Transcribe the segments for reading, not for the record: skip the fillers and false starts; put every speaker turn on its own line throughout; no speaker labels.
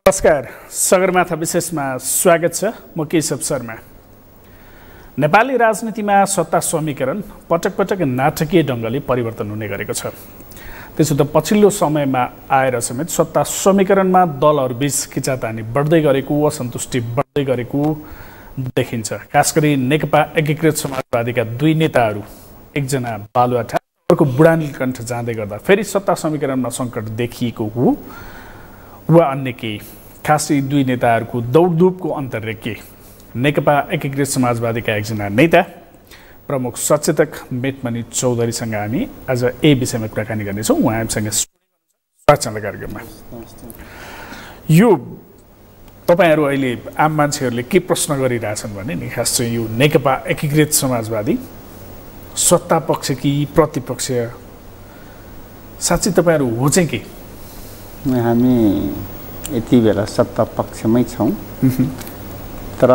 नमस्कार, सगरमाथा विशेषमा स्वागत छ। म केशव शर्मा। नेपाली राजनीतिमा सत्ता समीकरण पटक पटक नाटकीय ढङ्गले परिवर्तन हुने गरेको छ। त्यसो त पछिल्लो समयमा आएर समेत सत्ता समीकरणमा दलहरूबीच खिचातानी बढ्दै गरेको, असन्तुष्टि बढ्दै गरेको देखिन्छ। खास गरी नेकपा एकीकृत समाजवादीका दुई नेताहरू, एकजना बालुवाटा अर्को बुढानीलकण्ठ जाँदै गर्दा फेरि सत्ता समीकरणमा सङ्कट देखिएको हो वा अन्य केही। खास यी दुई नेताहरूको दौडधुपको अन्तर्य के? नेकपा एकीकृत समाजवादीका एकजना नेता प्रमुख सचेतक मेटमणि चौधरीसँग हामी आज यही विषयमा कुराकानी गर्नेछौँ। उहाँ हामीसँग स्वागत छ कार्यक्रममा। यो तपाईँहरू अहिले आम मान्छेहरूले के प्रश्न गरिरहेछन् भने नि, खास चाहिँ यो नेकपा एकीकृत समाजवादी सत्ता पक्ष कि प्रतिपक्ष? साँच्चै तपाईँहरू हो चाहिँ के?
हामी यति बेला सत्ता पक्षमै छौँ, तर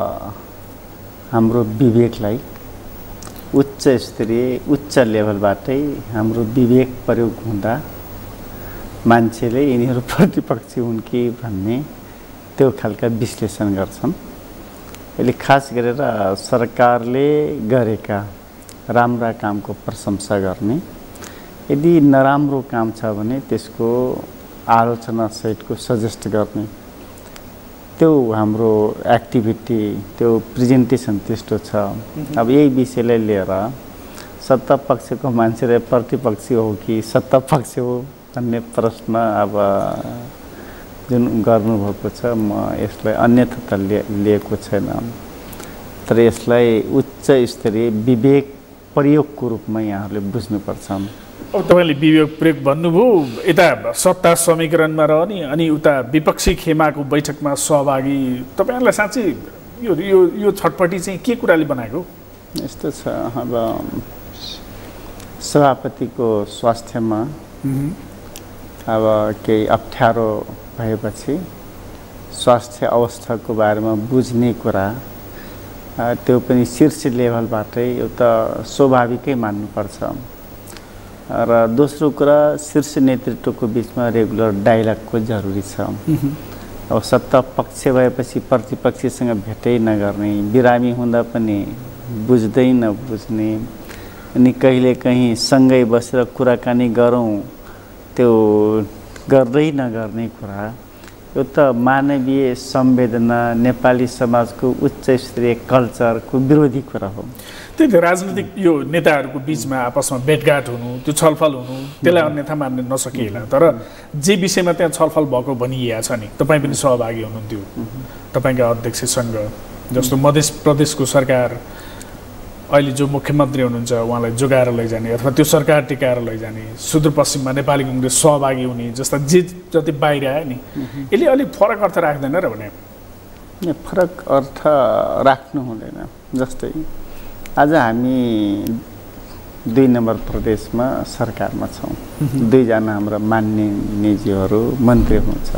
हाम्रो विवेकलाई उच्च स्तरीय उच्च लेभलबाटै हाम्रो विवेक प्रयोग हुँदा मान्छेले यिनीहरू प्रतिपक्षी हुन् कि भन्ने त्यो खालका विश्लेषण गर्छन्। अहिले खास गरेर सरकारले गरेका राम्रा कामको प्रशंसा गर्ने, यदि नराम्रो काम छ भने त्यसको आलोचना सहितको सजेस्ट गर्ने, त्यो हाम्रो एक्टिभिटी, त्यो प्रेजेन्टेसन त्यस्तो छ। अब यही विषयलाई लिएर सत्ता पक्षको मान्छेले प्रतिपक्षी हो कि सत्ता पक्ष हो भन्ने प्रश्न अब जुन गर्नुभएको छ, म यसलाई अन्यथा त लिएको छैन, तर यसलाई उच्च स्तरीय विवेक प्रयोगको रूपमा यहाँहरूले बुझ्नुपर्छ।
अब तपाईँले विवेक प्रयोग भन्नुभयो, यता सत्ता समीकरणमा रहने अनि उता विपक्षी खेमाको बैठकमा सहभागी, तपाईँहरूलाई साँच्चै यो यो यो छटपटी चाहिँ के कुराले बनाएको?
यस्तो छ, अब सभापतिको स्वास्थ्यमा अब केही अप्ठ्यारो भएपछि स्वास्थ्य अवस्थाको बारेमा बुझ्ने कुरा, त्यो पनि शीर्ष लेभलबाटै एउटा स्वाभाविकै मान्नुपर्छ। र दोस्रो कुरा, शीर्ष नेतृत्वको बिचमा रेगुलर डायलगको जरुरी छ। अब सत्ता पक्ष भएपछि प्रतिपक्षीसँग भेटै नगर्ने, बिरामी हुँदा पनि बुझ्दै नबुझ्ने, अनि कहिलेकाहीँ सँगै बसेर कुराकानी गरौँ त्यो गर्दै नगर्ने कुरा, यो त मानवीय संवेदना, नेपाली समाजको उच्च स्तरीय कल्चरको विरोधी कुरा हो।
त्यही त राजनीतिक यो नेताहरूको बिचमा आपसमा भेटघाट हुनु, त्यो छलफल हुनु, त्यसलाई अन्यथा मान्न नसकिएला। तर जे विषयमा त्यहाँ छलफल भएको भनिएको छ नि, तपाईँ पनि सहभागी हुनुहुन्थ्यो। तपाईँका अध्यक्षसँग जस्तो मध्य प्रदेशको सरकार अहिले जो मुख्यमन्त्री हुनुहुन्छ उहाँलाई जोगाएर लैजाने अथवा त्यो सरकार टिकाएर लैजाने, सुदूरपश्चिममा नेपाली कङ्ग्रेस सहभागी हुने जस्ता जे जति बाहिर आयो नि, यसले अलिक फरक अर्थ राख्दैन र भने?
फरक अर्थ राख्नु हुँदैन। जस्तै आज हामी 2 नम्बर प्रदेशमा सरकारमा छौँ, दुईजना हाम्रा माननीयज्यूहरू मन्त्री हुनुहुन्छ।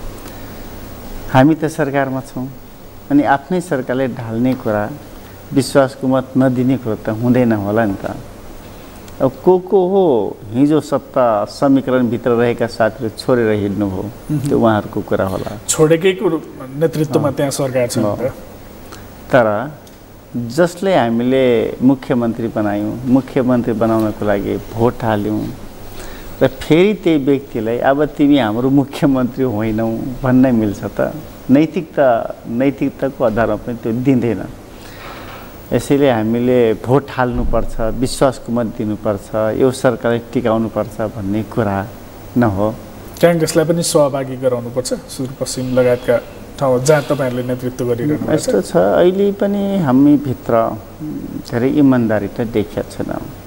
हामी त सरकारमा छौँ, अनि आफ्नै सरकारले ढाल्ने कुरा, विश्वासको मत नदिने कुरा त हुँदैन होला नि त। अब को हो हिजो सत्ता समीकरणभित्र रहेका साथीहरू छोडेर हिँड्नुभयो, त्यो उहाँहरूको कुरा होला।
छोडेकैको नेतृत्वमा त्यहाँ सरकार छ।
तर जसले हामीले मुख्यमन्त्री बनायौँ, मुख्यमन्त्री बनाउनको लागि भोट हाल्यौँ र फेरि त्यही व्यक्तिलाई अब तिमी हाम्रो मुख्यमन्त्री होइनौ भन्न मिल्छ त? नैतिकताको आधारमा पनि त्यो दिँदैन। यसैले हामीले भोट हाल्नुपर्छ, विश्वासको मत दिनुपर्छ, यो सरकारलाई टिकाउनुपर्छ भन्ने कुरा नहो।
काङ्ग्रेसलाई पनि सहभागी गराउनुपर्छ, सुदूरपश्चिम लगायतका ठाउँ जहाँ तपाईँहरूले नेतृत्व गरिरहनु भएको छ।
यस्तो छ, अहिले पनि हामीभित्र धेरै इमान्दारी त देखिया छैन।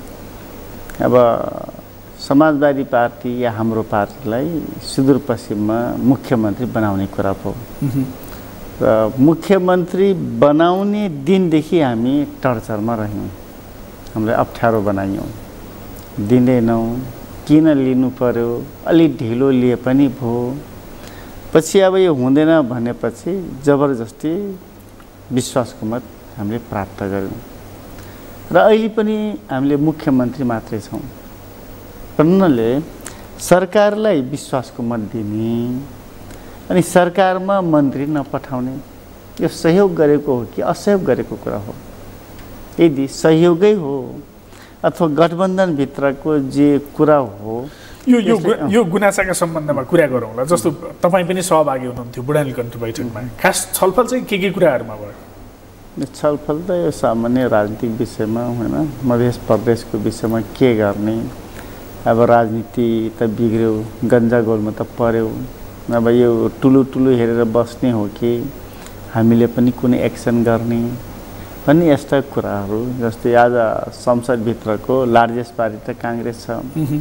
अब समाजवादी पार्टी या हाम्रो पार्टीलाई सुदूरपश्चिममा मुख्यमन्त्री बनाउने कुरा भयो र मुख्यमन्त्री बनाउने दिनदेखि हामी टर्चरमा रह्यौँ, हामीलाई अप्ठ्यारो बनायौँ, दिँदैनौँ, किन लिनु पर्यो, अलि ढिलो लिए पनि भयो। पछि अब यो हुँदैन भनेपछि जबरजस्ती विश्वासको मत हामीले प्राप्त गऱ्यौँ र अहिले पनि हामीले मुख्यमन्त्री मात्रै छौँ। भन्नाले सरकारलाई विश्वासको मत दिने अनि सरकारमा मन्त्री नपठाउने यो सहयोग गरेको हो कि असहयोग गरेको कुरा हो? यदि सहयोगै हो अथवा गठबन्धनभित्रको जे कुरा हो
यो गुनासाका सम्बन्धमा कुरा गरौँला। जस्तो तपाईँ पनि सहभागी हुनुहुन्थ्यो बुढानीलकण्ठ बैठकमा, खास छलफल चाहिँ के कुराहरूमा भयो?
छलफल त यो सामान्य राजनीतिक विषयमा होइन, मध्य प्रदेशको विषयमा के गर्ने। अब राजनीति त बिग्रियो, गन्जागोलमा त पर्यो। अब यो ठुलो हेरेर बस्ने हो कि हामीले पनि कुनै एक्सन गर्ने भन्ने यस्ता कुराहरू। जस्तै आज संसदभित्रको लार्जेस्ट पार्टी त काङ्ग्रेस छ,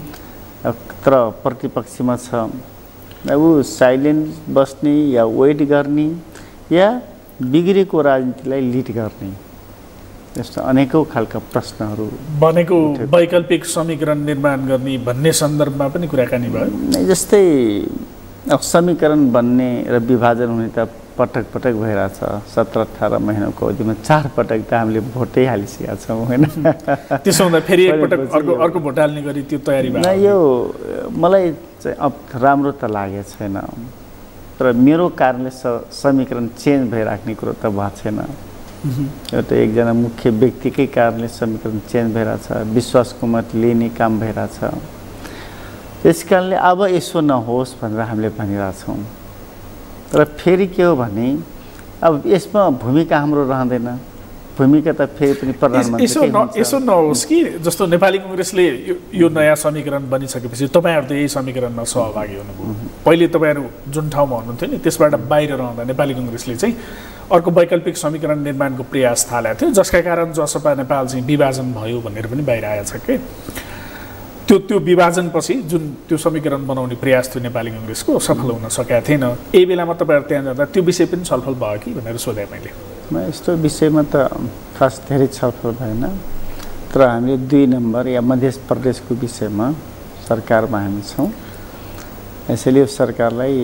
तर प्रतिपक्षमा छ। अब ऊ साइलेन्ट बस्ने या वेट गर्ने या बिग्रेको राजनीतिलाई लिड गर्ने, यस्तो अनेकौँ खालका प्रश्नहरू
बनेको वैकल्पिक समीकरण निर्माण गर्ने भन्ने सन्दर्भमा पनि कुराकानी भयो।
जस्तै अब समीकरण बन्ने र विभाजन हुने त पटक पटक भइरहेछ। 17-18 महिनाको अवधिमा 4 पटक त हामीले भोटै हालिसकेका छौँ होइन।
त्यसो हुँदा फेरि एकपटक अर्को भोट हाल्ने गरी त्यो तयारी भयो।
यो मलाई चाहिँ अब राम्रो त लागेको छैन, तर मेरो कारणले समीकरण चेन्ज भइराख्ने कुरो त भएको छैन। एउटा एकजना मुख्य व्यक्तिकै कारणले समीकरण चेन्ज भइरहेछ, विश्वासको मत लिने काम भइरहेछ। त्यस कारणले अब यसो नहोस् भनेर हामीले भनिरहेछौँ। तर फेरि के हो भने अब यसमा भूमिका हाम्रो रहँदैन। भूमिका त फेरि पनि प्रधानमन्त्री
यसो नहोस् कि जस्तो नेपाली कांग्रेसले यो नयाँ समीकरण बनिसकेपछि तपाईँहरू त यही समीकरणमा सहभागी हुनुभयो। पहिले तपाईँहरू जुन ठाउँमा हुनुहुन्थ्यो नि त्यसबाट बाहिर रहँदा नेपाली कांग्रेसले चाहिँ अर्को वैकल्पिक समीकरण निर्माणको प्रयास थालेको थियो, जसका कारण जसपा नेपाल चाहिँ विभाजन भयो भनेर पनि बाहिर आएछ के। त्यो विभाजनपछि जुन त्यो समीकरण बनाउने प्रयास थियो नेपाली कांग्रेसको, सफल हुन सकेका थिएन। यही बेलामा तपाईँहरू त्यहाँ जाँदा त्यो विषय पनि छलफल भयो कि भनेर सोधेँ मैले।
यस्तो विषयमा त खास धेरै छलफल भएन, तर हामीले 2 नम्बर या मध्य प्रदेशको विषयमा सरकारमा हामी छौँ। यसैले यो सरकारलाई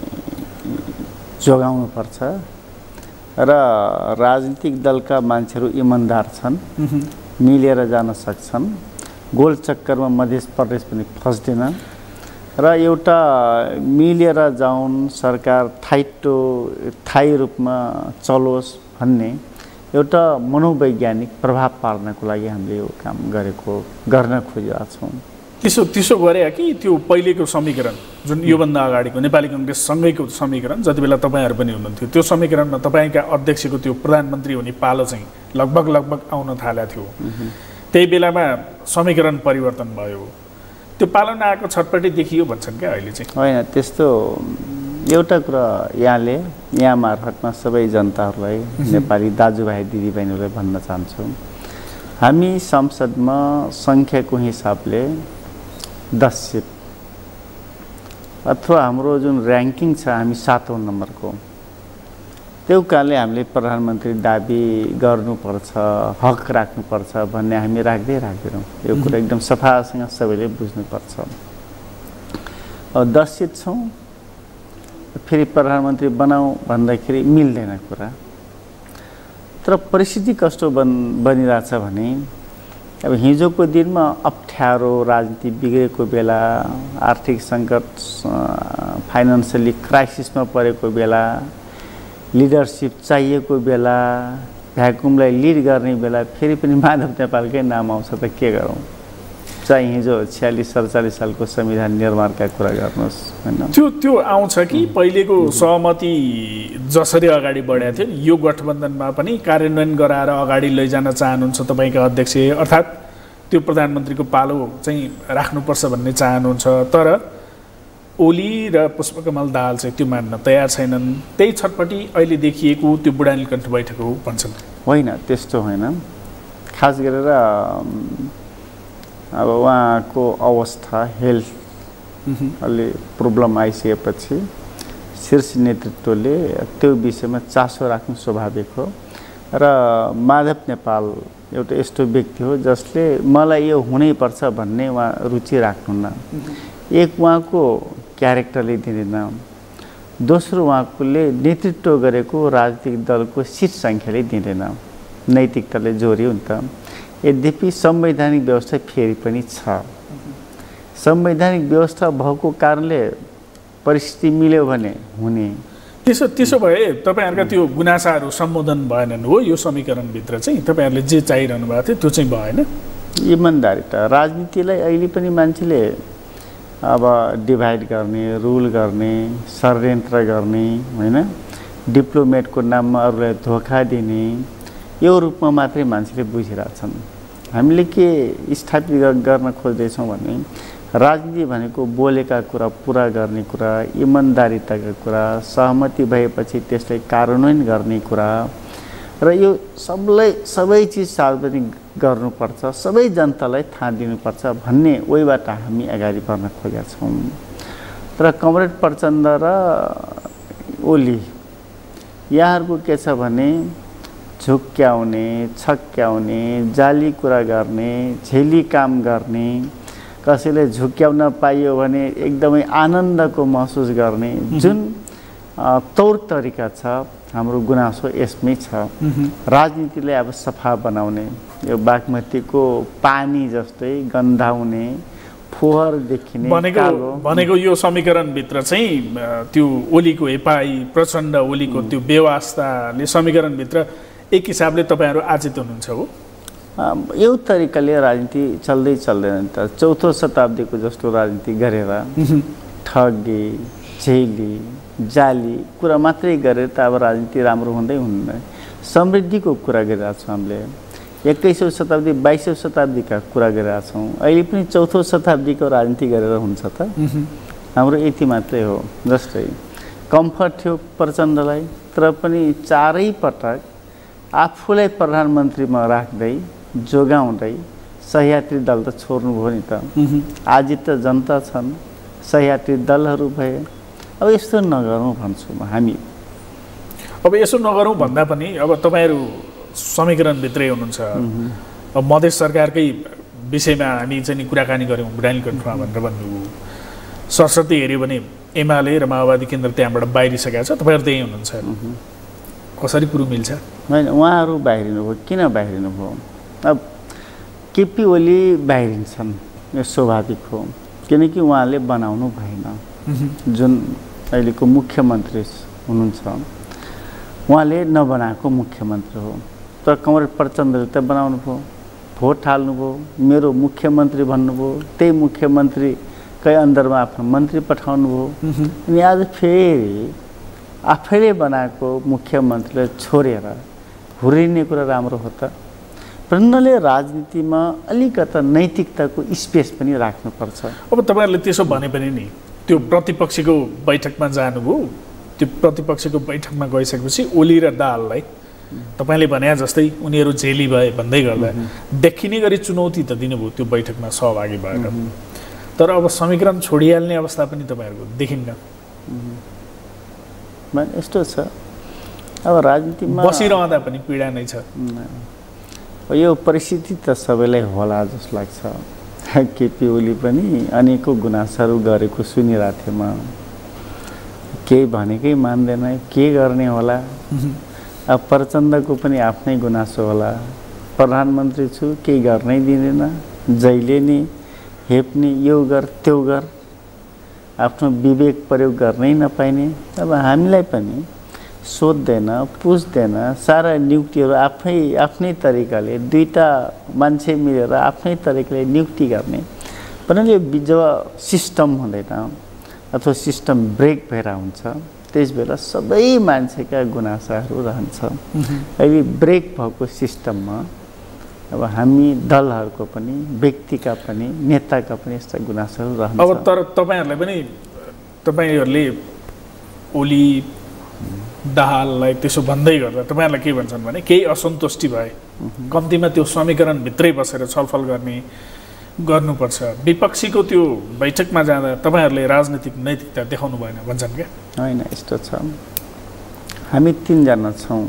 जोगाउनुपर्छ र राजनीतिक दलका मान्छेहरू इमान्दार छन्, मिलेर जान सक्छन्। गोल चक्करमा मध्य प्रदेश पनि फस्दैन र एउटा मिलेर जाउन्, सरकार थायी रूपमा चलोस् भन्ने एउटा मनोवैज्ञानिक प्रभाव पार्नको लागि हामीले यो काम गर्न खोजिरहेका छौँ।
त्यसो गरे कि त्यो पहिलेको समीकरण जुन योभन्दा अगाडिको नेपाली कांग्रेससँगैको समीकरण, जति बेला तपाईँहरू पनि हुनुहुन्थ्यो, त्यो समीकरणमा तपाईँका अध्यक्षको त्यो प्रधानमन्त्री हुने पालो चाहिँ लगभग आउन थालेको थियो। त्यही बेलामा समीकरण परिवर्तन भयो, त्यो पालो नआएको छटपटी देखियो भन्छन् क्या अहिले चाहिँ?
होइन, त्यस्तो एउटा कुरा यहाँ मार्फतमा सबै जनताहरूलाई, नेपाली दाजुभाइ दिदीबहिनीहरूलाई भन्न चाहन्छौँ। हामी संसदमा सङ्ख्याको हिसाबले 10 सिट अथवा हाम्रो जुन ऱ्याङ्किङ छ हामी 7औं नम्बरको, त्यो कारणले हामीले प्रधानमन्त्री दाबी गर्नुपर्छ, हक राख्नुपर्छ भन्ने हामी राख्दैनौँ। यो कुरा एकदम सफासँग सबैले बुझ्नुपर्छ। अब 10 सिट छौँ, फेरि प्रधानमन्त्री बनाऊ भन्दाखेरि मिल्दैन कुरा। तर परिस्थिति कस्तो बनिरहेछ भने अब हिजोको दिनमा अप्ठ्यारो राजनीति बिग्रेको बेला, आर्थिक सङ्कट, फाइनेन्सियली क्राइसिसमा परेको बेला, लिडरसिप चाहिएको बेला, भ्याकुमलाई लिड गर्ने बेला फेरि पनि माधव नेपालकै नाम आउँछ त के गरौँ? चाहिँ हिजो 46-47 सालको संविधान निर्माणका कुरा गर्नुहोस् होइन।
त्यो आउँछ कि पहिलेको सहमति जसरी अगाडि बढाएको थियो नि, यो गठबन्धनमा पनि कार्यान्वयन गराएर अगाडि लैजान चाहनुहुन्छ तपाईँका अध्यक्ष, अर्थात् त्यो प्रधानमन्त्रीको पालो चाहिँ राख्नुपर्छ भन्ने चाहनुहुन्छ। तर ओली र पुष्पकमल दाहाल चाहिँ त्यो मान्न तयार छैनन्। त्यही छटपटी अहिले देखिएको त्यो बुढानीलकण्ठ बैठक हो भन्छन्।
होइन, त्यस्तो होइन। खास गरेर अब उहाँको अवस्था, हेल्थ अलि प्रब्लम आइसकेपछि शीर्ष नेतृत्वले त्यो विषयमा चासो राख्नु स्वाभाविक हो। र माधव नेपाल एउटा यस्तो व्यक्ति हो जसले मलाई यो हुनैपर्छ भन्ने उहाँ रुचि राख्नुहुन्न। एक उहाँको क्यारेक्टरले दिँदैन, दोस्रो उहाँले नेतृत्व गरेको राजनीतिक दलको सिट सङ्ख्याले दिँदैन, नैतिकताले जोड्यो नि त। यद्यपि संवैधानिक व्यवस्था फेरि पनि छ। संवैधानिक व्यवस्था भएको कारणले परिस्थिति मिल्यो भने हुने।
त्यसो भए तपाईँहरूका त्यो गुनासाहरू सम्बोधन भएनन् हो यो समीकरणभित्र चाहिँ तपाईँहरूले जे चाहिरहनु भएको थियो त्यो चाहिँ भएन।
इमान्दारिता राजनीतिलाई अहिले पनि मान्छेले अब डिभाइड गर्ने, रुल गर्ने, षड्यन्त्र गर्ने होइन, डिप्लोमेटको नाममा अरूलाई धोका दिने यो रूपमा मात्रै मान्छेले बुझिरहेछन्। हामीले के स्थापित गर्न खोज्दैछौँ भने राजनीति भनेको बोलेका कुरा पुरा गर्ने कुरा, इमान्दारिताका कुरा, सहमति भएपछि त्यसलाई कार्यान्वयन गर्ने कुरा र यो सबै चिज सार्वजनिक गर्नुपर्छ, सबै जनतालाई थाहा दिनुपर्छ भन्ने ओइबाट हामी अगाडि बढ्न खोजेका छौँ। तर कमरेड प्रचण्ड र ओली यहाँहरूको के छ भने झुक्क्याउने, छक्क्याउने, जाली कुरा गर्ने, झेली काम गर्ने, कसैले झुक्क्याउन पाइयो भने एकदमै आनन्दको महसुस गर्ने जुन तौर तरिका छ हाम्रो गुनासो यसमै छ। राजनीतिलाई अब सफा बनाउने, यो बागमतीको पानी जस्तै गन्धाउने, फोहर देखिने
भनेको यो समीकरणभित्र चाहिँ त्यो ओलीको हेपाई, प्रचण्ड ओलीको त्यो व्यवस्थाले समीकरणभित्र एक हिसाबले तपाईँहरू आचित हुनुहुन्छ हो?
यो तरिकाले राजनीति चल्दैन त। चौथो शताब्दीको जस्तो राजनीति गरेर ठगी, झेली, जाली कुरा मात्रै गरेर त अब राजनीति राम्रो हुँदै हुन्न। समृद्धिको कुरा गरिरहेको छौँ हामीले, 21औं शताब्दी 22औं शताब्दीका कुरा गरिरहेका छौँ। अहिले पनि चौथो शताब्दीको राजनीति गरेर हुन्छ त? हाम्रो यति मात्रै हो। जस्तै कम्फर्ट थियो प्रचण्डलाई, तर पनि चारै पटक आफूलाई प्रधानमन्त्रीमा राख्दै जोगाउँदै सहयात्री दल त छोड्नुभयो नि त। आज त जनता छन्, सहयात्री दलहरू भए। अब यस्तो नगरौँ भन्छु म हामी।
अब यसो नगरौँ भन्दा पनि अब तपाईँहरू समीकरणभित्रै हुनुहुन्छ। अब मधेस सरकारकै विषयमा हामी चाहिँ कुराकानी गऱ्यौँ भुटानीकोटमा भनेर भन्नुभयो। सरस्वती हेऱ्यो भने एमाले र माओवादी केन्द्र त्यहाँबाट बाहिरिसकेको छ, तपाईँहरू त्यहीँ हुनुहुन्छ। कसरी कुरो मिल्छ?
होइन, उहाँहरू बाहिरिनुभयो। किन बाहिरिनुभयो? अब केपी ओली बाहिरिन्छन्, यो स्वाभाविक हो, किनकि उहाँले बनाउनु भएन। जुन अहिलेको मुख्यमन्त्री हुनुहुन्छ उहाँले नबनाएको मुख्यमन्त्री हो। तर कमरेड प्रचण्डले त बनाउनु भयो, भोट हाल्नुभयो, मेरो मुख्यमन्त्री भन्नुभयो, त्यही मुख्यमन्त्रीकै अन्दरमा आफ्नो मन्त्री पठाउनु भयो। अनि आज फेरि आफैले बनाएको मुख्यमन्त्रीलाई छोडेर हुर्रिने कुरा राम्रो हो त? प्रचण्डले राजनीतिमा अलिकता नैतिकताको स्पेस पनि राख्नुपर्छ।
अब तपाईँहरूले त्यसो भने पनि नि त्यो प्रतिपक्षीको बैठकमा जानुभयो, त्यो प्रतिपक्षीको बैठकमा गइसकेपछि ओली र दाहाललाई तपाईँले भने जस्तै उनीहरू झेली भए भन्दै गर्दा देखिने गरी चुनौती त दिनुभयो त्यो बैठकमा सहभागी भएर। तर अब समीकरण छोडिहाल्ने अवस्था पनि तपाईँहरूको देखिन्न।
यस्तो छ, अब राजनीतिमा
बसिरहँदा पनि पीडा नै छ।
यो परिस्थिति त सबैलाई होला जस्तो लाग्छ। केपी ओली पनि अनेकौँ गुनासाहरू गरेको सुनिरहेको थिएँ म। केही भनेकै मान्दैन, के गर्ने होला? अब प्रचण्डको पनि आफ्नै गुनासो होला। प्रधानमन्त्री छु, केही गर्नै दिँदैन, जहिले नि हेप्ने, यो गर त्यो गर, आफ्नो विवेक प्रयोग गर्नै नपाइने। अब हामीलाई पनि सोध्दैन, पुछ्दैन, सारा नियुक्तिहरू आफ्नै तरिकाले दुईटा मान्छे मिलेर आफ्नै तरिकाले नियुक्ति गर्ने। परन्तु जब सिस्टम हुँदैन अथवा सिस्टम ब्रेक भएर हुन्छ त्यस बेला सबै मान्छेका गुनासाहरू रहन्छ। अहिले ब्रेक भएको सिस्टममा अब हामी दलहरूको पनि, व्यक्तिका पनि, नेताका पनि यस्ता गुनासाहरू रहन्छ।
अब तर तपाईँहरूले ओली दाहाललाई त्यसो भन्दै गर्दा तपाईँहरूलाई के भन्छन् भने केही असन्तुष्टि भए कम्तीमा त्यो समीकरणभित्रै बसेर छलफल गर्नुपर्छ। विपक्षीको त्यो बैठकमा जाँदा तपाईँहरूले राजनीतिक नैतिकता देखाउनु भएन भन्छन् क्या?
होइन, यस्तो छ, हामी 3 जना छौँ,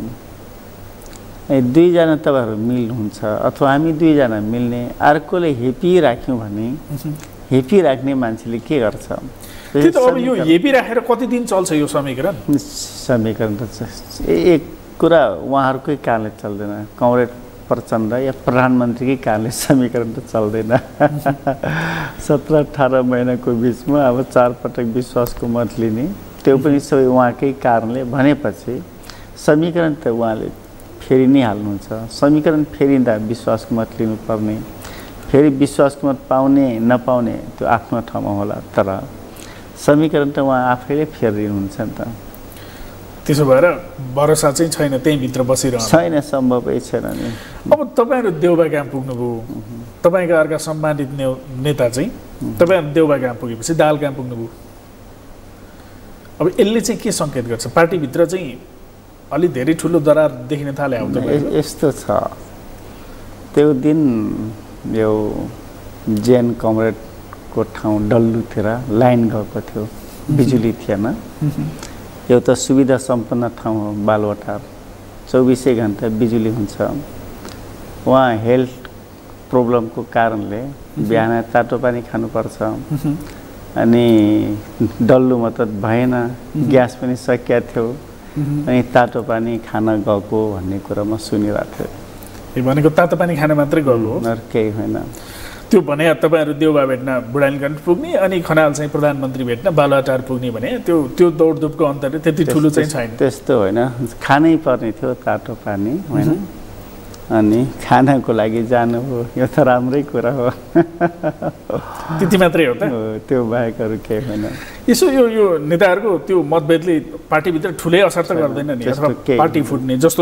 2 जना तपाईँहरू मिल्नुहुन्छ अथवा हामी 2 जना मिल्ने, अर्कोले हेपी राख्यौँ भने हेपी राख्ने मान्छेले के गर्छ?
त्यो त अब यो हेपी राखेर कति दिन चल्छ यो समीकरण?
समीकरण त एक कुरा उहाँहरूकै कारणले चल्दैन। कमरेड प्रचण्ड या प्रधानमन्त्रीकै कारणले समीकरण त चल्दैन 17-18 महिनाको बिचमा अब 4 पटक विश्वासको मत लिने त्यो पनि सबै उहाँकै कारणले भनेपछि समीकरण त उहाँले फेरि नै हाल्नुहुन्छ समीकरण फेरिँदा विश्वासको मत लिनुपर्ने फेरि विश्वासको मत पाउने नपाउने त्यो आफ्नो ठाउँमा होला तर समीकरण त उहाँ आफैले फेरिदिनुहुन्छ नि त
त्यसो भएर भरोसा चाहिँ छैन त्यही भित्र बसिरहनु
छैन सम्भवै छैन नि
अब तपाईहरु देउबागाम पुग्नुभयो तपाईका अर्का सम्मानित नेता चाहिँ तपाईहरु देउबागाम पुगेपछि दालगाम पुग्नुभयो अब यसले चाहिँ के संकेत गर्छ पार्टी भित्र चाहिँ अलि धेरै ठुलो दरार देखिन थाले आउँछ
यस्तो छ त्यो दिन यो जेन कमरेडको ठाउँ डल्लुतिर लाइन गएको थियो बिजुली थिएन एउटा सुविधा सम्पन्न ठाउँ हो बालवाटार 24 घण्टा बिजुली हुन्छ वहाँ हेल्थ प्रब्लमको कारणले बिहान तातो पानी खानुपर्छ अनि डल्लु मात्र भएन ग्यास पनि सकिया थियो अनि तातो पानी खान गएको भन्ने कुरा म सुनिरहेको थिएँ
भनेको तातो पानी खान मात्रै गएको हो
अरू केही होइन
त्यो भने तपाईहरु देउबा भेट्न बुढानीगञ्ज पुग्ने अनि खनाल चाहिँ प्रधानमन्त्री भेट्न बालुवाटार पुग्ने भने त्यो दौडधुपको अन्तर त्यति ठुलो चाहिँ छैन
त्यस्तो होइन खानै पर्ने थियो तातो पानी होइन अनि खानको लागि जानु हो यो त राम्रै कुरा हो
त्यति मात्रै हो त
त्यो बाहेक अरू केही होइन
यसो यो नेताहरूको त्यो मतभेदले पार्टीभित्र ठुलै असर त गर्दैन नि अथवा पार्टी फुट्ने जस्तो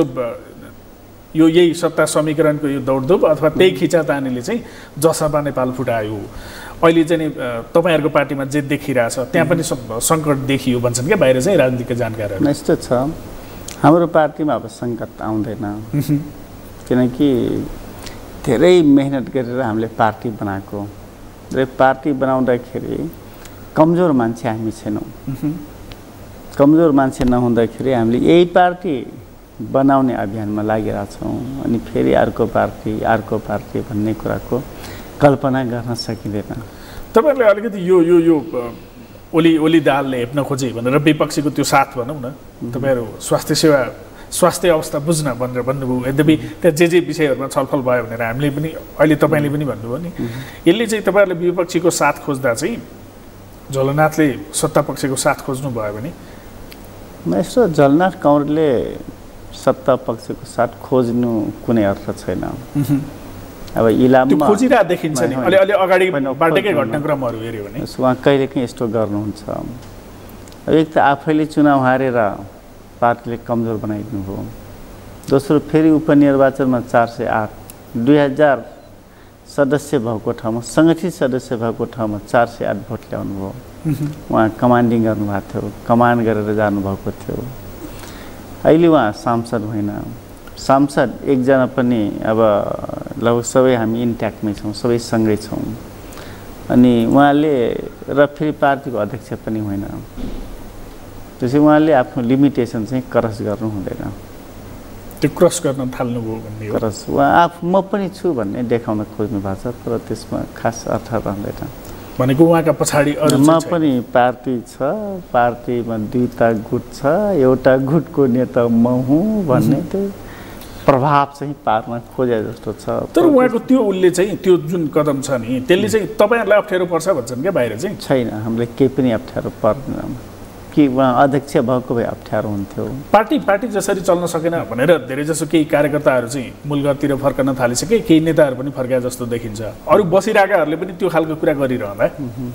यो यही सत्ता समीकरणको यो दौडधुप अथवा त्यही खिचातानीले चाहिँ जसपा नेपाल फुटायो अहिले चाहिँ तपाईहरुको पार्टीमा जे देखिरहेछ त्यहाँ पनि संकट देखियो भन्छन् के बाहिर चाहिँ राजनीतिक जानकारहरु
यस्तो छ हाम्रो पार्टीमा अब संकट आउँदैन किनकि धेरै मेहनत गरेर हामीले पार्टी बनाएको र पार्टी बनाउँदाखेरि कमजोर मान्छे हामी छैनौं कमजोर मान्छे नहुँदाखेरि हामीले यही पार्टी बनाउने अभियानमा लागिरहेछौँ अनि फेरि अर्को पार्टी भन्ने कुराको कल्पना गर्न सकिँदैन
तपाईहरुले अलिकति यो ओली दालले हेप्न खोजे भनेर विपक्षीको त्यो साथ भनौं न तपाईहरु स्वास्थ्य अवस्था बुझ्न भनेर भन्नुभयो यद्यपि त्यहाँ जे विषयहरुमा छलफल भयो भनेर हामीले पनि अहिले तपाईले पनि भन्नुभयो नि यसले चाहिँ तपाईहरुले विपक्षीको साथ खोज्दा चाहिँ झलनाथले सत्ता पक्षको साथ खोज्नु भयो भने
यसो झलनाथ कौरले सत्ता पक्षको साथ खोज्नु कुनै अर्थ छैन अब इलाममा
खोजिरा देखिन्छ नि अलि अगाडि बाटकै घटनाक्रमहरु हेर्यो भने
उहाँ कहिलेकाहीँ यस्तो गर्नुहुन्छ एक त आफैले चुनाव हारेर पार्टीले कमजोर बनाइदिनु भयो दोस्रो फेरि उपनिर्वाचनमा 408 2000 सदस्य भएको ठाउँमा संगठित सदस्य भएको ठाउँमा 408 भोट ल्याउनु भयो उहाँ कमान्डिङ गर्नुभएको थियो कमान्ड गरेर जानुभएको थियो अहिले उहाँ सांसद होइन सांसद एकजना पनि अब लगभग सबै हामी इन्ट्याक्टमै छौँ सबै सँगै छौँ अनि उहाँले र फेरि पार्टीको अध्यक्ष पनि होइन त्यसै उहाँले आफ्नो लिमिटेसन चाहिँ क्रस गर्नु हुँदैन
त्यो क्रस गर्न थाल्नुभयो भन्ने हो
क्रस उहाँ म पनि छु भन्ने देखाउन खोज्नु भएको छ तर त्यसमा खास अर्थ रहँदैन
भनेको उहाँका पछाडी
अरूमा पनि पार्टी छ पार्टीमा दुईटा गुट छ एउटा गुटको नेता म हुँ भन्ने त्यो प्रभाव चाहिँ पार्न खोजे जस्तो छ
तर उहाँको त्यो उल्ले चाहिँ त्यो जुन कदम छ नि त्यसले चाहिँ तपाईहरुलाई अप्ठ्यारो पर्छ भन्छन् के बाहिर चाहिँ
छैन हामीले केही पनि अप्ठ्यारो पर्दैन कि उहाँ अध्यक्ष भएको भए अप्ठ्यारो हुन्थ्यो
पार्टी जसरी चल्न सकेन भनेर धेरै जसो केही कार्यकर्ताहरू चाहिँ मूलगततिर फर्कन थालिसके केही नेताहरू पनि फर्काए जस्तो देखिन्छ अरु बसिरहेकाहरूले पनि त्यो खालको कुरा गरिरहँदा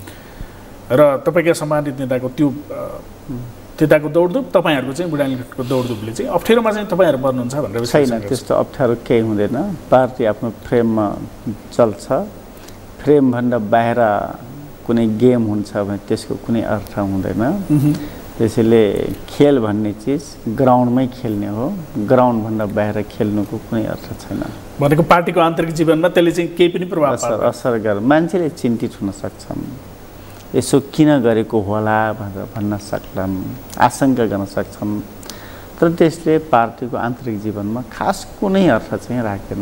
र तपाईका सम्मानित नेताको त्यताको दौडधुप तपाईहरुको चाहिँ बुढानीको दौडधुपले चाहिँ अप्ठ्यारोमा चाहिँ तपाईहरु पर्नुहुन्छ भनेर
छैन त्यस्तो अप्ठ्यारो केही हुँदैन पार्टी आफ्नो फ्रेममा चल्छ फ्रेम भन्दा बाहिर कुनै गेम हुन्छ भने त्यसको कुनै अर्थ हुँदैन त्यसैले खेल भन्ने चिज ग्राउन्डमै खेल्ने हो ग्राउन्ड भन्दा बाहिर खेल्नुको कुनै अर्थ छैन
भनेको पार्टीको आन्तरिक जीवनमा त्यसले चाहिँ केही पनि प्रभाव
असर गर्छ मान्छेले चिन्तित हुन सक्छन् यसो किन गरेको होला भनेर भन्न सक्छन् आशंका गर्न सक्छन् तर त्यसले पार्टीको आन्तरिक जीवनमा खास कुनै अर्थ चाहिँ राख्दैन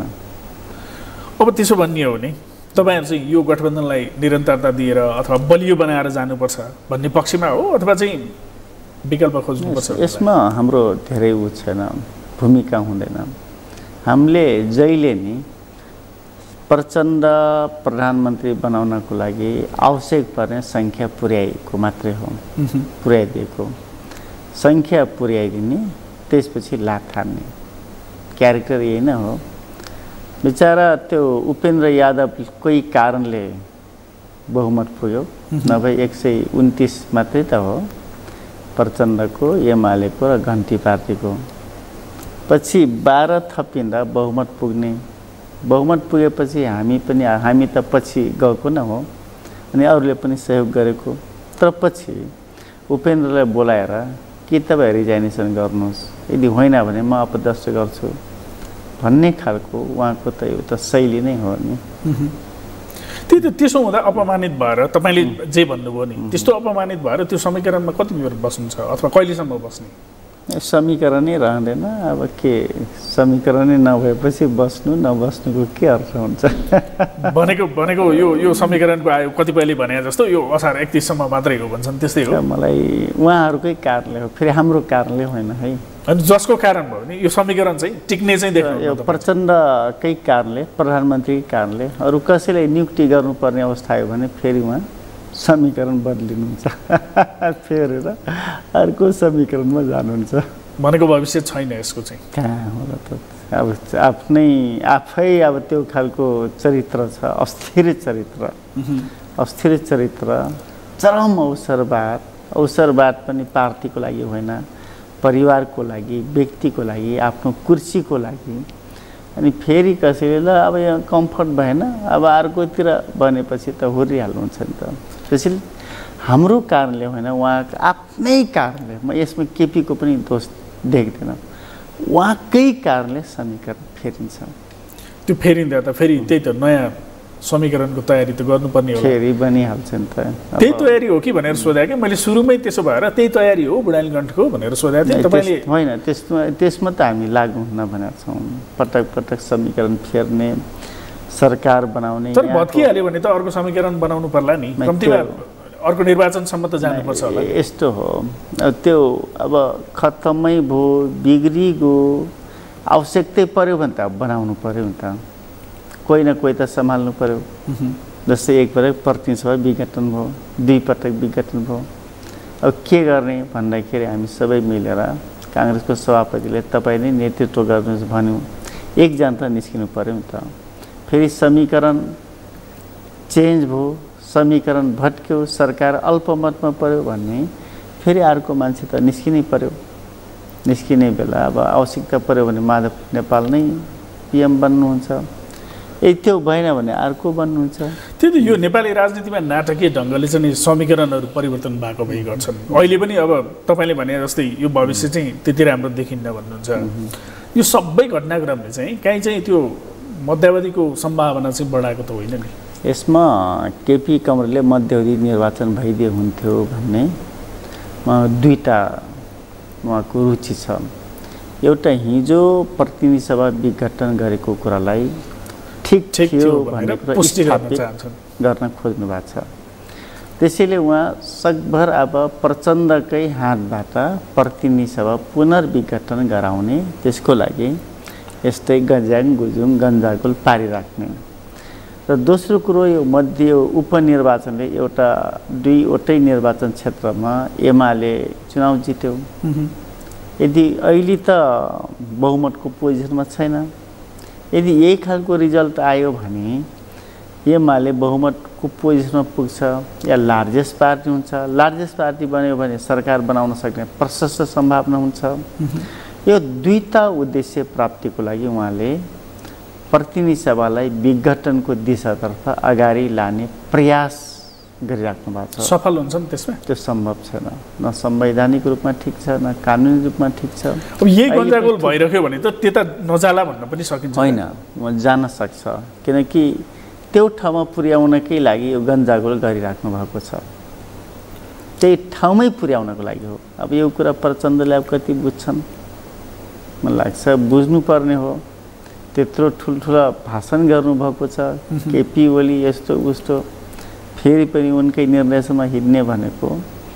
अब त्यसो भन्ने हो भने तपाईहरु चाहिँ यो गठबन्धनलाई निरन्तरता दिएर अथवा बलियो बनाएर जानुपर्छ भन्ने पक्षमा हो अथवा चाहिँ विकल्प खोज्नुपर्छ
यसमा हाम्रो धेरै उ छैन भूमिका हुँदैन हामीले जहिले नि प्रचण्ड प्रधानमन्त्री बनाउनको लागि आवश्यक पर्ने सङ्ख्या पुर्याएको मात्रै हो, पुर्याइदिएको सङ्ख्या पुर्याइदिने, त्यसपछि लात थान्ने क्यारेक्टर यही नै हो। बिचरा त्यो उपेन्द्र यादवकै कारणले बहुमत पुग्यो, नभए 129 मात्रै त हो प्रचण्डको, एमालेको र घन्टी पार्टीको। पछि 12 थपिँदा बहुमत पुग्ने, बहुमत पुगेपछि हामी त पछि गएको न हो, अनि अरूले पनि सहयोग गरेको। तर पछि उपेन्द्रलाई बोलाएर कि तपाईँ रिजाइनेसन गर्नुहोस्, यदि होइन भने म अपदस्थ गर्छु भन्ने खालको उहाँको त एउटा शैली नै हो नि।
त्यही त, त्यसो हुँदा अपमानित भएर तपाईँले जे भन्नुभयो नि, त्यस्तो अपमानित भएर त्यो समीकरणमा कति बेर बस्नुहुन्छ अथवा कहिलेसम्म बस्ने?
समीकरणै रहँदैन। अब के समीकरणै नभएपछि बस्नु नबस्नुको के अर्थ हुन्छ?
भनेको यो समीकरणको आयो कतिपयले भने जस्तो यो असार 31 सम्म मात्रै हो भन्छन्, त्यस्तै हो?
मलाई उहाँहरूकै कारणले हो, फेरि हाम्रो कारणले होइन है।
अनि जसको कारण भयो नि यो समीकरण चाहिँ टिक्ने चाहिँ देख्नु,
यो प्रचण्डकै कारणले, प्रधानमन्त्रीकै कारणले। अरू कसैले नियुक्ति गर्नुपर्ने अवस्था आयो भने फेरि उहाँ समीकरण बदलिनुहुन्छ, फेरि अर्को समीकरणमा जानुहुन्छ।
भनेको भविष्य छैन यसको चाहिँ?
कहाँ होला त, अब आफै अब त्यो खालको चरित्र छ, अस्थिर चरित्र, चरम अवसरवाद पनि पार्टीको लागि होइन, परिवारको लागि, व्यक्तिको लागि, आफ्नो कुर्सीको लागि। अनि फेरि कसैले ल अब यहाँ कम्फर्ट भएन, अब अर्कोतिर बनेपछि त हुर्रिहाल्नुहुन्छ नि त। त्यसैले हाम्रो कारणले होइन, उहाँको आफ्नै कारणले, म यसमा केपीको पनि दोष देख्दैन, उहाँकै कारणले समीकरण फेरिन्छ।
त्यो फेरिँदा त फेरि त्यही त नयाँ समीकरणको तयारी त गर्नुपर्ने हो,
फेरि बनिहाल्छ नि त।
त्यही तयारी हो कि भनेर सोधेको कि मैले सुरुमै, त्यसो भएर त्यही तयारी हो बुढानीकण्ठको भनेर सोधेको थिएँ तपाईँले?
होइन, त्यसमा त हामी लागु हुन भनेका छौँ। पटक समीकरण फेर्ने, सरकार बनाउने।
तर भत्किहाल्यो भने त अर्को समीकरण बनाउनु पर्ला नि, कम्तीमा अर्को निर्वाचनसम्म त जानुपर्छ होला।
यस्तो हो, त्यो अब खत्तमै भयो, बिग्रिगयो, आवश्यकतै पर्यो भने त बनाउनु पर्यो नि त, कोही न कोही त सम्हाल्नु पर्यो। जस्तै एकपटक प्रतिनिधि सभा विघटन भयो, 2 पटक विघटन भयो। अब के गर्ने भन्दाखेरि हामी सबै मिलेर काङ्ग्रेसको सभापतिले तपाईँ नै नेतृत्व गर्नुहोस् भन्यो, एकजना त निस्किनु पर्यो नि त। फेरि समीकरण चेन्ज भयो, समीकरण भट्क्यो, सरकार अल्पमतमा पर्यो भन्ने फेरि अर्को मान्छे त निस्किनै पर्यो। निस्किने बेला अब आवश्यकता पर्यो भने माधव नेपाल नै पिएम बन्नुहुन्छ, त्यो भएन भने अर्को बन्नुहुन्छ।
त्यही त, यो नेपाली राजनीतिमा नाटकीय ढङ्गले चाहिँ समीकरणहरू परिवर्तन भएको भई गर्छन्। अहिले पनि अब तपाईँले भने जस्तै यो भविष्य चाहिँ त्यति राम्रो देखिन्न भन्नुहुन्छ। यो सबै घटनाक्रमले चाहिँ कहीँ चाहिँ त्यो मध्यावधिको सम्भावना चाहिँ बढाएको त होइन नि?
यसमा केपी कमरेडले मध्यावधि निर्वाचन भइदिए हुन्थ्यो भन्ने दुईटा उहाँको रुचि छ। एउटा हिजो प्रतिनिधि सभा विघटन गरेको कुरालाई ठिक थियो भनेर स्थापित गर्न खोज्नु भएको छ। त्यसैले उहाँ सकभर अब प्रचण्डकै हातबाट प्रतिनिधि सभा पुनर्विघटन गराउने, त्यसको लागि यस्तै गज्याङ गुजुङ गन्जागोल पारिराख्ने। र दोस्रो कुरो, यो मध्य उपनिर्वाचनले दुईवटै निर्वाचन क्षेत्रमा एमाले चुनाव जित्यो। यदि अहिले त बहुमतको पोजिसनमा छैन, यदि यही खालको रिजल्ट आयो भने एमाले बहुमतको पोजिसनमा पुग्छ या लार्जेस्ट पार्टी हुन्छ। लार्जेस्ट पार्टी बन्यो भने सरकार बनाउन सक्ने प्रशस्त सम्भावना हुन्छ। यो दुईटा उद्देश्य प्राप्तिको लागि उहाँले प्रतिनिधि सभालाई विघटनको दिशातर्फ अगाडि लाने प्रयास गरिराख्नु भएको छ।
सफल हुन्छ नि त्यसमा? त्यो
सम्भव छैन, न संवैधानिक रूपमा ठिक छ, न कानुनी रूपमा ठिक छ।
अब यही गन्जागोल भइरह्यो भने त त्यता नजाला भन्न पनि सकिन्छ?
होइन, जान सक्छ, किनकि त्यो ठाउँमा पुर्याउनकै लागि यो गन्जागोल गरिराख्नु भएको छ। त्यही ठाउँमै पुर्याउनको लागि हो। अब यो कुरा प्रचण्डले अब कति बुझ्छन् मलाई लाग्छ, बुझ्नुपर्ने हो। त्यत्रो ठुल्ठुला भाषण गर्नुभएको छ, केपी ओली यस्तो उस्तो, फेरि पनि उनकै निर्देशनमा हिँड्ने भनेको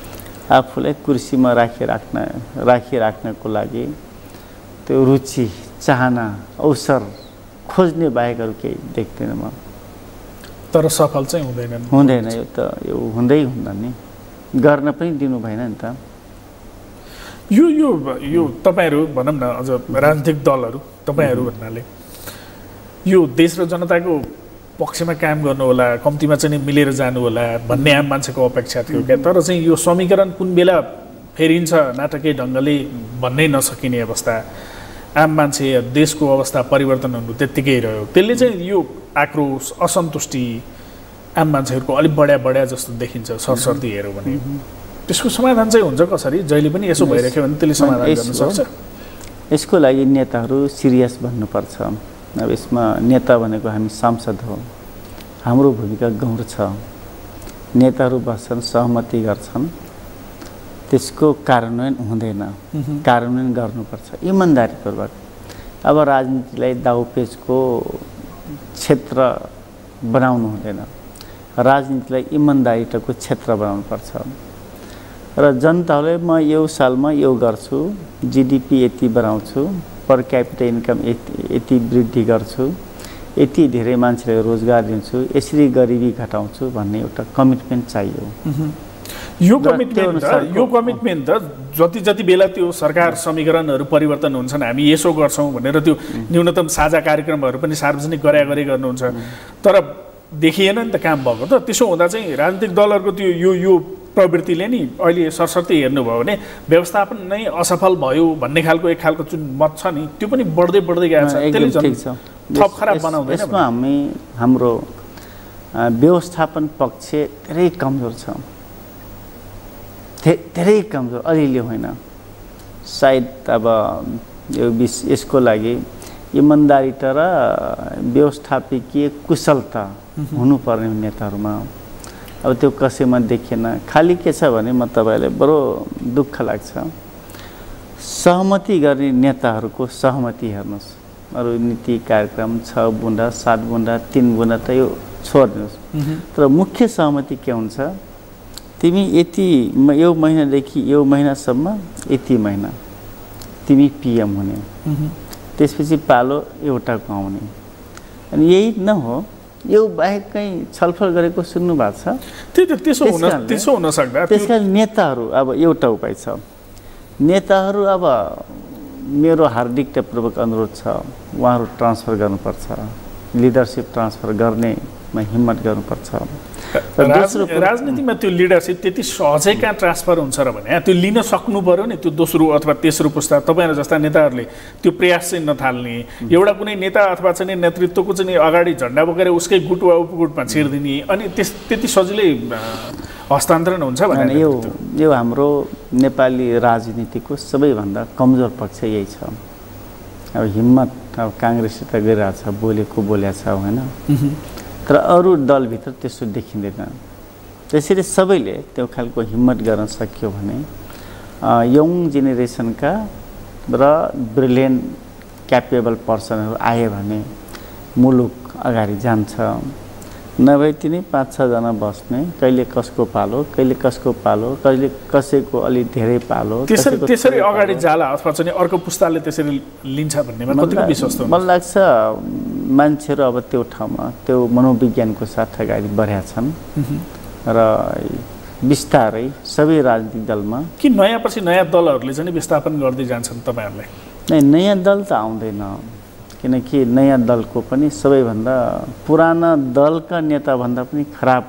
आफूलाई कुर्सीमा राखिराख्नको लागि त्यो रुचि चाहना अवसर खोज्ने बाहेक अरू केही देख्दैन म।
तर सफल चाहिँ
हुँदैन, यो त यो हुँदै हुँदैन नि, गर्न पनि दिनु भएन नि त।
यो यो यो तपाईँहरू भनौँ न, अझ राजनीतिक दलहरू तपाईँहरू भन्नाले यो देश र जनताको पक्षमा काम गर्नु होला, कम्तीमा चाहिँ मिलेर जानु होला भन्ने आम मान्छेको अपेक्षा थियो क्या। तर चाहिँ यो समीकरण कुन बेला फेरिन्छ नाटकीय ढङ्गले भन्नै नसकिने अवस्था, आम मान्छे देशको अवस्था परिवर्तन हुनु त्यत्तिकै रह्यो। त्यसले चाहिँ यो आक्रोश असन्तुष्टि आम मान्छेहरूको अलिक बढ्या जस्तो देखिन्छ सरसर्ती हेऱ्यो भने। त्यसको समाधान चाहिँ हुन्छ कसरी? जहिले पनि यसो भइरहेको भने त्यसले समाधान गर्न सक्छ?
यसको लागि नेताहरू सिरियस भन्नुपर्छ। अब यसमा नेता भनेको हामी सांसद हो, हाम्रो भूमिका गौर छ। नेताहरू बस्छन्, सहमति गर्छन्, त्यसको कार्यान्वयन हुँदैन, कार्यान्वयन गर्नुपर्छ इमान्दारीपूर्वक। अब राजनीतिलाई दाउपेचको क्षेत्र बनाउनु हुँदैन, राजनीतिलाई इमान्दारीको क्षेत्र बनाउनुपर्छ। र जनताले म यो सालमा यो गर्छु, जिडिपी यति बढाउँछु, पर क्यापिटल इन्कम यति वृद्धि गर्छु, यति धेरै मान्छेलाई रोजगार दिन्छु, यसरी गरिबी घटाउँछु भन्ने एउटा कमिटमेन्ट चाहियो।
यो कमिटमेन्ट त जति बेला त्यो सरकार समीकरणहरू परिवर्तन हुन्छन् हामी यसो गर्छौँ भनेर त्यो न्यूनतम साझा कार्यक्रमहरू पनि सार्वजनिक गरी गर्नुहुन्छ, तर देखिएन नि त काम भएको त। त्यसो हुँदा चाहिँ राजनीतिक दलहरूको त्यो यो प्रवृत्तिले नि अहिले सरसर्ती हेर्नुभयो भने व्यवस्थापन नै असफल भयो भन्ने खालको एक खालको जुन मत छ नि त्यो पनि बढ्दै गएको छ। त्यसले थप खराब बनाउँदैन।
यसमा हाम्रो व्यवस्थापन पक्ष धेरै कमजोर छ, धेरै कमजोर, अलिअलि होइन। सायद अब यसको लागि इमान्दारी र व्यवस्थापकीय कुशलता हुनुपर्ने नेताहरूमा, अब त्यो कसैमा देखिएन। खालि के छ भने म तपाईँलाई बडो दुःख लाग्छ, सहमति गर्ने नेताहरूको सहमति हेर्नुहोस्। अरू नीति कार्यक्रम 6 बुँदा 7 बुँदा 3 बुँदा त यो छोडिदिनुहोस्, तर मुख्य सहमति के हुन्छ? तिमी यति यो महिनादेखि यो महिनासम्म यति महिना तिमी पिएम हुने, त्यसपछि पालो एउटाको आउने। अनि यही न हो, यो बाहेक कहीँ छलफल गरेको सुन्नु भएको छ?
त्यसो हुन सक्दा
त्यसकारण नेताहरू अब एउटा उपाय छ। नेताहरू अब मेरो हार्दिकतापूर्वक अनुरोध छ, उहाँहरू ट्रान्सफर गर्नुपर्छ, लिडरसिप ट्रान्सफर गर्नेमा हिम्मत गर्नुपर्छ।
राजनीतिमा त्यो लिडरसिप त्यति सहजै कहाँ ट्रान्सफर हुन्छ र भने त्यो लिन सक्नु पर्यो नि। त्यो दोस्रो अथवा तेस्रो पुस्ता तपाईँहरू जस्ता नेताहरूले त्यो प्रयास चाहिँ नथाल्ने, एउटा कुनै नेता अथवा चाहिँ नेतृत्वको चाहिँ अगाडि झन्डा बोकेर उसकै गुट वा उपगुटमा छिर्दिने, अनि त्यति सजिलै हस्तान्तरण हुन्छ भने
यो हाम्रो नेपाली राजनीतिको सबैभन्दा कमजोर पक्ष यही छ। अब हिम्मत अब काङ्ग्रेसले त गरिरहेछ, बोलेको छ होइन, तर अरू दलभित्र त्यसो देखिँदैन। त्यसरी सबैले त्यो खालको हिम्मत गर्न सक्यो भने यङ जेनेरेसनका र ब्रिलियन्ट क्यापेबल पर्सनहरू आए भने मुलुक अगाडि जान्छ। नभए तिनी 5-6 जना बस्ने, कहिले कसको पालो, कहिले कसको पालो, कहिले कसैको अलि धेरै पालो,
त्यसरी अगाडि जाला अथवा चाहिँ अर्को पुस्ताले त्यसरी लिन्छ भन्नेमा कतिको विश्वास छ?
मलाई लाग्छ मान्छेहरू अब त्यो ठाउँमा त्यो मनोविज्ञानको साथ अगाडि बढेका छन् र बिस्तारै सबै राजनीतिक दलमा
कि नयाँ दलहरूले चाहिँ विस्थापन गर्दै जान्छन् तपाईँहरूलाई?
नयाँ दल त आउँदैन, किनकि नयाँ दलको पनि सबैभन्दा पुराना दलका नेताभन्दा पनि खराब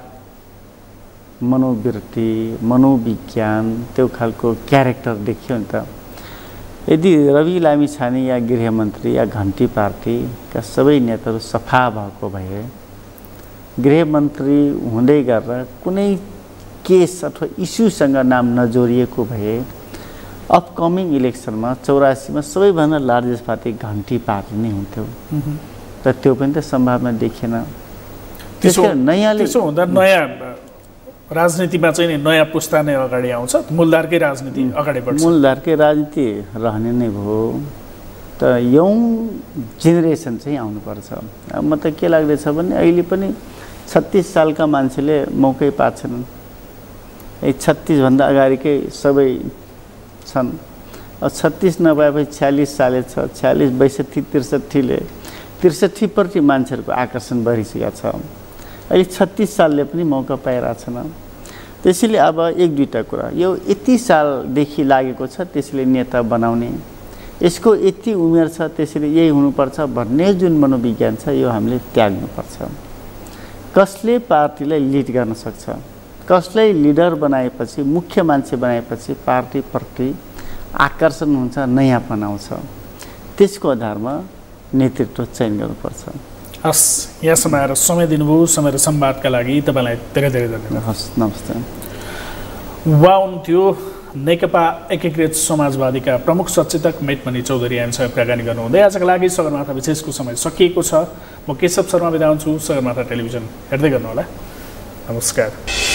मनोवृत्ति, मनोविज्ञान, त्यो खालको क्यारेक्टर देखियो नि त। यदि रवि लामिछाने या गृहमन्त्री या घन्टी पार्टीका सबै नेताहरू सफा भएको भए, गृहमन्त्री हुँदै गरेर कुनै केस अथवा इस्युसँग नाम नजोडिएको भए, अपकमिङ इलेक्सनमा 84मा सबैभन्दा लार्जेस्ट पार्टी घन्टी पार्टी नै हुन्थ्यो, र त्यो पनि त सम्भावना देखिएन।
त्यसो हुँदा नयाँ राजनीतिमा चाहिँ नयाँ पुस्ता नै अगाडि आउँछ, मूलधारकै राजनीति अगाडि बढ्छ।
मूलधारकै राजनीति रहने नै भयो, त यङ जेनेरेसन चाहिँ आउनुपर्छ। अब म त के लाग्दैछ भने अहिले पनि 36 सालका मान्छेले मौकै पाएछन्, 36 भन्दा अगाडिकै सबै छन्। 36 नभएपछि 46 साले छ, 46, 62, 63ले 63 प्रति मान्छेहरूको आकर्षण बढिसकेको छ। अहिले 36 सालले पनि मौका पाइरहेछन्। त्यसैले अब एक दुईवटा कुरा, यो यति सालदेखि लागेको छ त्यसैले नेता बनाउने, यसको यति उमेर छ त्यसैले यही हुनुपर्छ भन्ने जुन मनोविज्ञान छ यो हामीले त्याग्नुपर्छ। कसले पार्टीलाई लिड गर्न सक्छ, कसलाई लिडर बनाएपछि, मुख्य मान्छे बनाएपछि पार्टीप्रति आकर्षण हुन्छ, नयाँपन आउँछ, त्यसको आधारमा नेतृत्व चयन गर्नुपर्छ।
हस्, यहाँसम्म आएर समय दिनुभयो, समय र संवादका लागि तपाईँलाई धेरै धेरै धन्यवाद।
हस्, नमस्ते।
उहाँ हुनुहुन्थ्यो नेकपा एकीकृत समाजवादीका प्रमुख सचेतक मेटमणि चौधरी हामीसँग कुराकानी गर्नुहुँदै। आजका लागि सगरमाथा विशेषको समय सकिएको छ। म केशव शर्मा बिदा हुन्छु। सगरमाथा टेलिभिजन हेर्दै गर्नुहोला। नमस्कार।